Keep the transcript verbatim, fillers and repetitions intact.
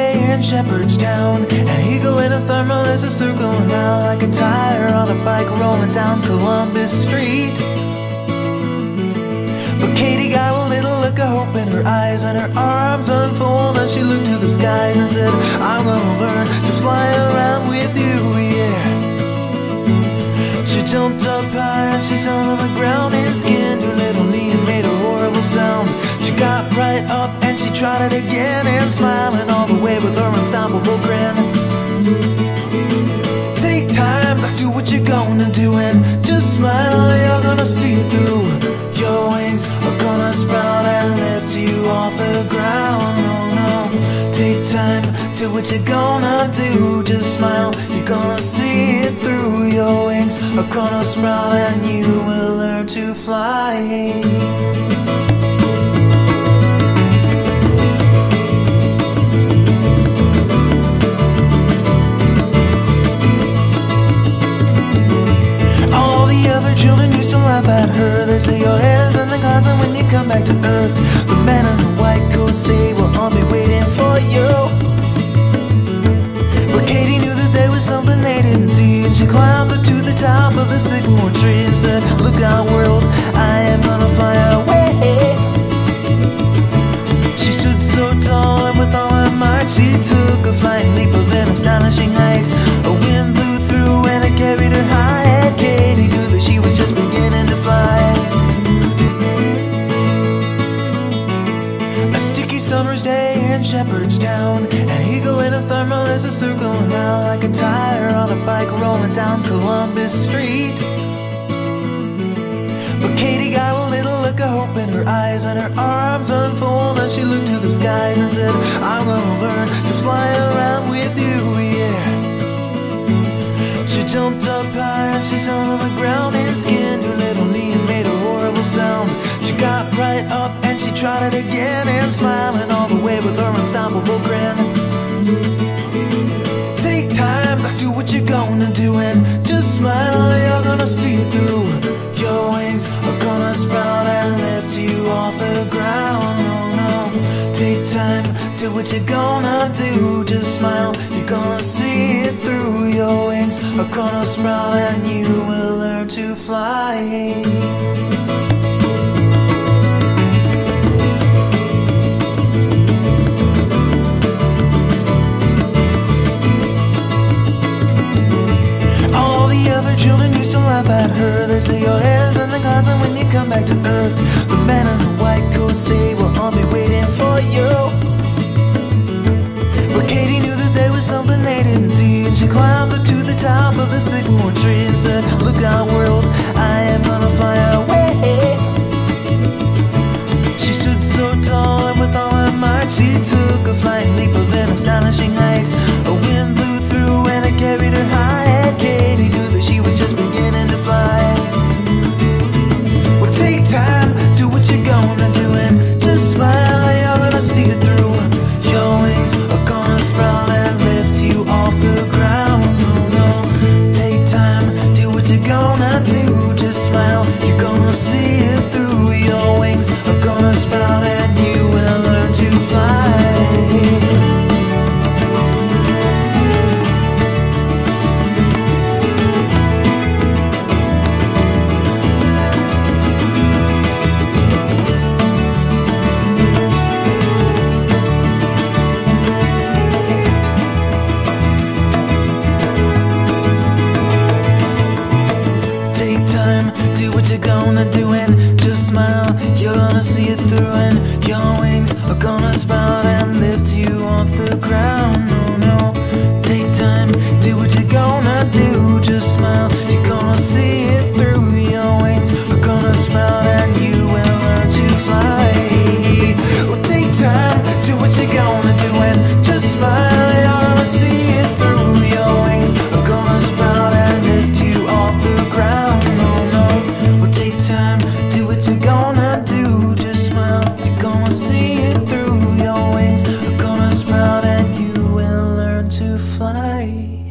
day in Shepherdstown. An eagle in a thermal is a circling around like a tire on a bike rolling down Columbus Street. But Katie got a little look of hope in her eyes, and her arms unfolded and she looked to the skies and said, I'm gonna learn to fly around with you, yeah. She jumped up high and she fell to the ground and skinned her little knee and made a horrible sound. She got right up and she tried it again, and smiling all the way with her unstoppable grin. Take time, do what you're gonna do, and just smile, you're gonna see it through. Your wings are gonna sprout and lift you off the ground. No, no, take time, do what you're gonna do. Just smile, you're gonna see it through. Your wings are gonna sprout and you will learn to fly. Children used to laugh at her. They say your head is in the clouds, and when you come back to earth, the men in the white coats, they will all be waiting for you. But Katie knew that there was something they didn't see, and she climbed up to the top of the sycamore tree and said, look out world, I am gonna fly away. She stood so tall and with all her might she took a flying leap of an astonishing height. A wind blew through and it carried her high, and Katie knew that she was just beginning to fly. A sticky summer's day in Shepherdstown. An eagle in a thermal is a circling around like a tire on a bike rolling down Columbus Street. But Katie got a little look of hope in her eyes, and her arms unfolded and she looked to the skies and said, I'm gonna learn to fly around with you, yeah. She jumped up high and she fell to the ground and skinned her little knee and made a horrible sound. She got right up and she tried it again, and smiling all the way with her unstoppable grin. Take time, do what you're gonna do, and just smile, you're gonna see it through. Your wings are gonna sprout and lift you off the ground. No, no, take time, do what you're gonna do. Just smile, you're gonna see it through. Your wings are gonna sprout and you will learn to fly. Children used to laugh at her. They say your head is in the clouds, and when you come back to earth, the men in the white coats, they will all be waiting for you. But Katie knew that there was something they didn't see, and she climbed up to the top of the sycamore tree and said, look out world, I am gonna fly away. She stood so tall and with all her might she took a flying leap of an astonishing height. A wind blew through and it carried her high, and Katie knew that she was just beginning to fly. Well, take time, do what you're gonna do, and just smile, you're gonna see it through. Your wings are gonna sprout and lift you off the ground. No, no, take time, do what you're gonna do. Just smile, you're gonna see it through. Your wings are gonna sprout and you will learn to fly. Do what you're gonna do and just smile, you're gonna see it through, and your wings are gonna sprout and lift you off the ground. No, no, take time, do what you're gonna do, just smile, you're gonna see it through. Your wings are gonna sprout and you will learn to fly. Well, take time, do what you're gonna do, and just smile, you're gonna see it through. Your wings are gonna sprout and lift you off the ground. Take time, do what you're gonna do. Just smile, you're gonna see it through. Your wings are gonna sprout and you will learn to fly.